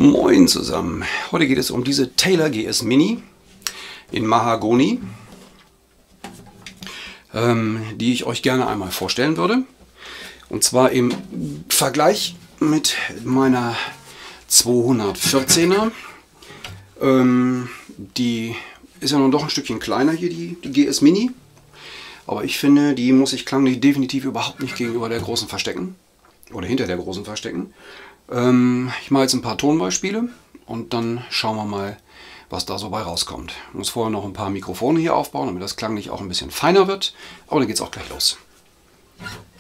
Moin zusammen. Heute geht es um diese Taylor GS Mini in Mahagoni, die ich euch gerne einmal vorstellen würde. Und zwar im Vergleich mit meiner 214er. Die ist ja nun doch ein Stückchen kleiner hier, die GS Mini. Aber ich finde, die muss sich klanglich definitiv überhaupt nicht gegenüber der großen verstecken. Oder hinter der großen verstecken. Ich mache jetzt ein paar Tonbeispiele und dann schauen wir mal, was da so bei rauskommt. Ich muss vorher noch ein paar Mikrofone hier aufbauen, damit das klanglich auch ein bisschen feiner wird. Aber dann geht es auch gleich los.